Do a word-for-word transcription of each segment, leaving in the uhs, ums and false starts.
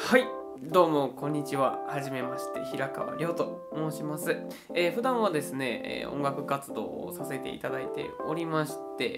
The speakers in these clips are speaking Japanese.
はい、どうもこんにちは。はじめまして、平川亮と申します。えー、普段はですね、えー、音楽活動をさせていただいておりまして、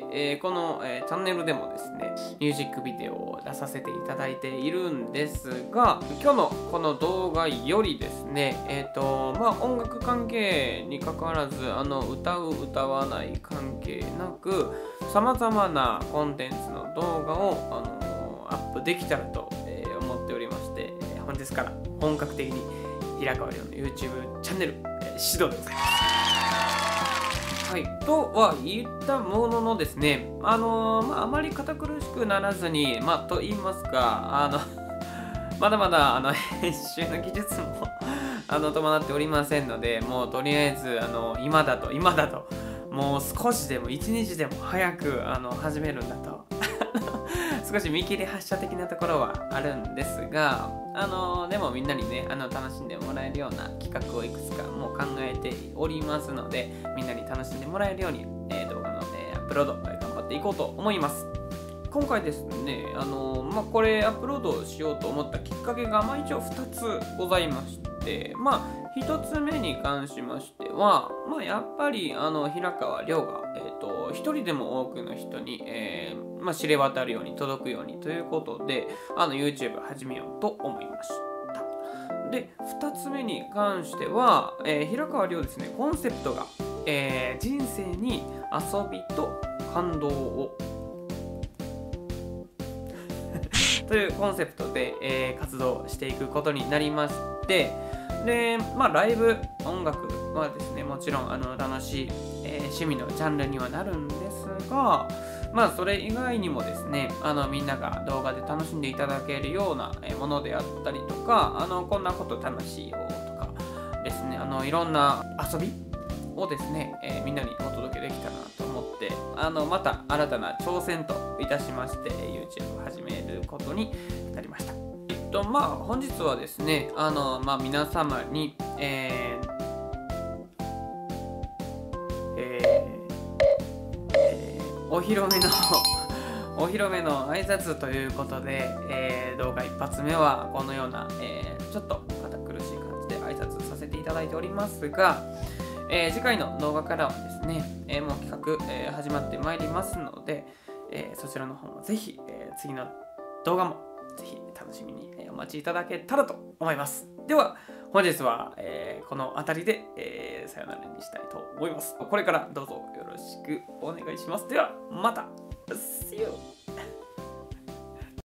えー、この、えー、チャンネルでもですね、ミュージックビデオを出させていただいているんですが、今日のこの動画よりですね、えっと、まあ音楽関係に関わらず、あの歌う歌わない関係なく、様々なコンテンツの動画をあのアップできたらと思っておりまして、本日から本格的に平川亮の YouTube チャンネル、えー、始動でございます。はい、とは言ったもののですね、あのー、まあ、あまり堅苦しくならずに、まあ、と言いますか、あのまだまだあの編集の技術もあの伴っておりませんので、もうとりあえずあの今だと今だともう少しでも一日でも早くあの始めるんだと少し見切り発車的なところはあるんですが、あのでもみんなにねあの楽しんでもらえるような企画をいくつかもう考えておりますので、みんなに楽しんでもらえるように、えー、動画の、えー、アップロード頑張っていこうと思います。今回ですね、あのまあ、これアップロードしようと思ったきっかけが、まあ、一応ふたつございまして、まあひとつめに関しましては、まあ、やっぱりあの平川亮が、えーと、一人でも多くの人に、えーまあ、知れ渡るように届くようにということで、あの YouTube 始めようと思いました。で、ふたつめに関しては、えー、平川亮ですね、コンセプトが、えー、人生に遊びと感動をというコンセプトで、えー、活動していくことになりまして、で、まあ、ライブ音楽はですね、もちろんあの楽しい、えー、趣味のジャンルにはなるんですが、まあ、それ以外にもですね、あのみんなが動画で楽しんでいただけるようなものであったりとか、あのこんなこと楽しいよとかですね、あのいろんな遊びをですね、えー、みんなにお届けできたらなと思って、あのまた新たな挑戦といたしまして YouTube を始めることになりました。えっとまあ本日はですね、あのまあ皆様に、えーえーえー、お披露目のお披露目の挨拶ということで、えー、動画一発目はこのような、えー、ちょっと堅苦しい感じで挨拶させていただいておりますが、えー、次回の動画からはですね、えー、もう企画、えー、始まってまいりますので、えー、そちらの方もぜひ、えー、次の動画もぜひ楽しみにお待ちいただけたらと思います。では本日は、えー、この辺りで、えー、さよならにしたいと思います。これからどうぞよろしくお願いします。ではまた See you!